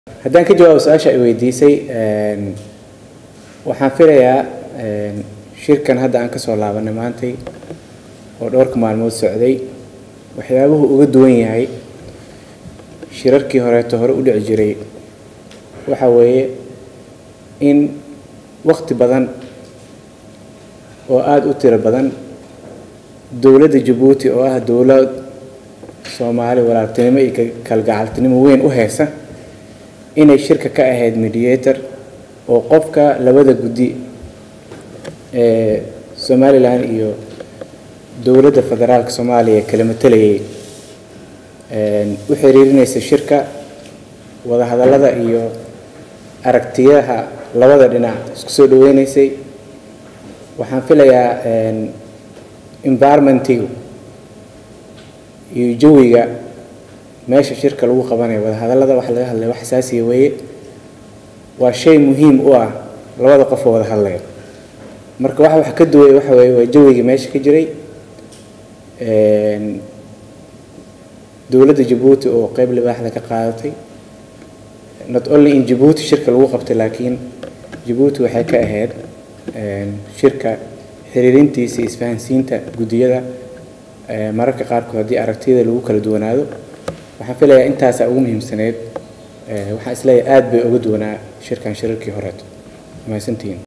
haddaan ka jawaabo su'aasha ay weydiisay waxaan filayaa shirkan hadda aan ka soo laabanay maantay oo dhowrka maalmood socday waxyaabuhu uga duwan yahay shirarkii hore u dhici jiray waxa weeye in waqti badan oo aad u tiro badan dawladda Djibouti oo ah dawlad Soomaali walaaltinimo iyo kalgacaltinimo weyn u haysa inay shirka ka ahayd mediator oo qofka labada gudi Somaliland iyo dawladda federaalka Soomaaliya kala matalayay u xiriirinaysa shirka wada hadallada iyo aragtiyaha labada dhinac isku soo dhaweynaysay waxaan filayaa environmentigu iyo jawiga meesha shirka lagu qabanayo wada hadallada wax laga hadlayo wax xasaasi weeye waa shay muhiim u ah labada qof oo wada hadlaya marka wax ka duway waxa weeye waa jawiga meesha ka jiray dawladda Djibouti oo qayb libaax ka qaadatay not only in Djibouti shirka lagu qabtay laakiin Djibouti waxay ka ahayd shirka xiriirintiisa isfahansiinta gudiyada mararka qaarkood haddii aragtida lagu kala duwanaado waxaan filayaa intaas ugu muhiimsaneed waxaan isleeyahay aad bay uga duwanaa shirkan shirarkii hore ma santiin